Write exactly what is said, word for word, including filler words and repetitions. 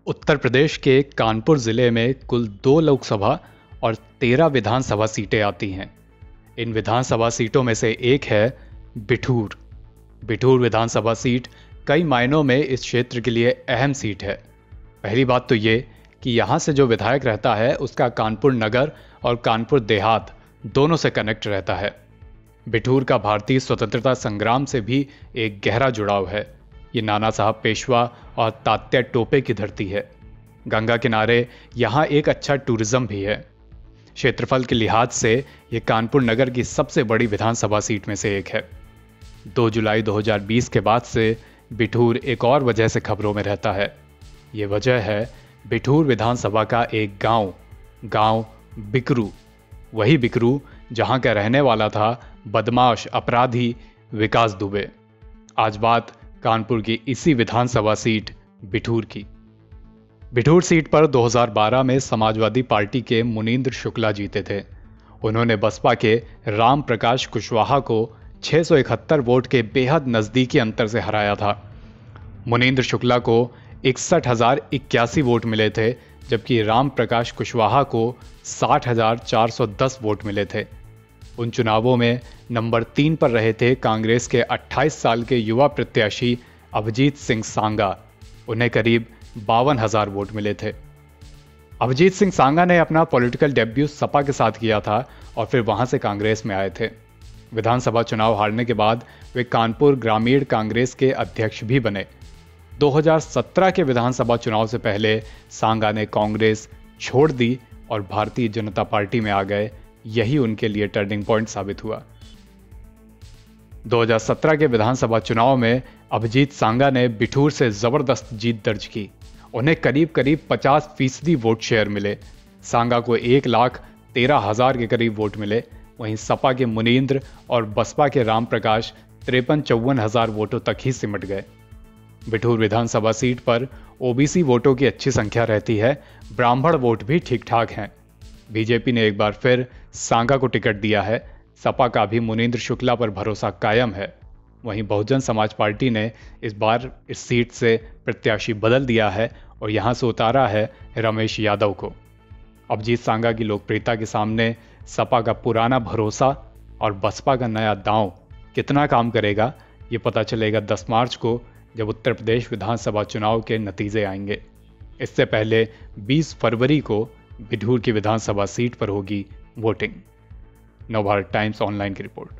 उत्तर प्रदेश के कानपुर जिले में कुल दो लोकसभा और तेरह विधानसभा सीटें आती हैं। इन विधानसभा सीटों में से एक है बिठूर। बिठूर विधानसभा सीट कई मायनों में इस क्षेत्र के लिए अहम सीट है। पहली बात तो ये कि यहाँ से जो विधायक रहता है उसका कानपुर नगर और कानपुर देहात दोनों से कनेक्ट रहता है। बिठूर का भारतीय स्वतंत्रता संग्राम से भी एक गहरा जुड़ाव है। ये नाना साहब पेशवा और तात्या टोपे की धरती है। गंगा किनारे यहाँ एक अच्छा टूरिज्म भी है। क्षेत्रफल के लिहाज से ये कानपुर नगर की सबसे बड़ी विधानसभा सीट में से एक है। दो जुलाई दो हज़ार बीस के बाद से बिठूर एक और वजह से खबरों में रहता है। ये वजह है बिठूर विधानसभा का एक गांव, गांव बिकरू। वही बिकरू जहां का रहने वाला था बदमाश अपराधी विकास दुबे। आज बात कानपुर की इसी विधानसभा सीट बिठूर की। बिठूर सीट पर दो हज़ार बारह में समाजवादी पार्टी के मुनींद्र शुक्ला जीते थे। उन्होंने बसपा के राम प्रकाश कुशवाहा को छह सौ इकहत्तर वोट के बेहद नजदीकी अंतर से हराया था। मुनींद्र शुक्ला को इकसठ हजार इक्यासी वोट मिले थे, जबकि राम प्रकाश कुशवाहा को साठ हजार चार सौ दस वोट मिले थे। उन चुनावों में नंबर तीन पर रहे थे कांग्रेस के अट्ठाईस साल के युवा प्रत्याशी अभिजीत सिंह सांगा। उन्हें करीब बावन हजार वोट मिले थे। अभिजीत सिंह सांगा ने अपना पॉलिटिकल डेब्यू सपा के साथ किया था और फिर वहां से कांग्रेस में आए थे। विधानसभा चुनाव हारने के बाद वे कानपुर ग्रामीण कांग्रेस के अध्यक्ष भी बने। दो हज़ार सत्रह के विधानसभा चुनाव से पहले सांगा ने कांग्रेस छोड़ दी और भारतीय जनता पार्टी में आ गए। यही उनके लिए टर्निंग पॉइंट साबित हुआ। दो हज़ार सत्रह के विधानसभा चुनाव में अभिजीत सांगा ने बिठूर से जबरदस्त जीत दर्ज की। उन्हें करीब करीब पचास फीसदी वोट शेयर मिले। सांगा को एक लाख तेरह हजार के करीब वोट मिले। वहीं सपा के मुनींद्र और बसपा के राम प्रकाश तिरपन चौवन हजार वोटों तक ही सिमट गए। बिठूर विधानसभा सीट पर ओबीसी वोटों की अच्छी संख्या रहती है। ब्राह्मण वोट भी ठीक ठाक हैं। बीजेपी ने एक बार फिर सांगा को टिकट दिया है। सपा का भी मुनींद्र शुक्ला पर भरोसा कायम है। वहीं बहुजन समाज पार्टी ने इस बार इस सीट से प्रत्याशी बदल दिया है और यहां से उतारा है रमेश यादव को। अभिजीत सांगा की लोकप्रियता के सामने सपा का पुराना भरोसा और बसपा का नया दांव कितना काम करेगा, ये पता चलेगा दस मार्च को, जब उत्तर प्रदेश विधानसभा चुनाव के नतीजे आएंगे। इससे पहले बीस फरवरी को बिठूर की विधानसभा सीट पर होगी वोटिंग। नवभारत टाइम्स ऑनलाइन की रिपोर्ट।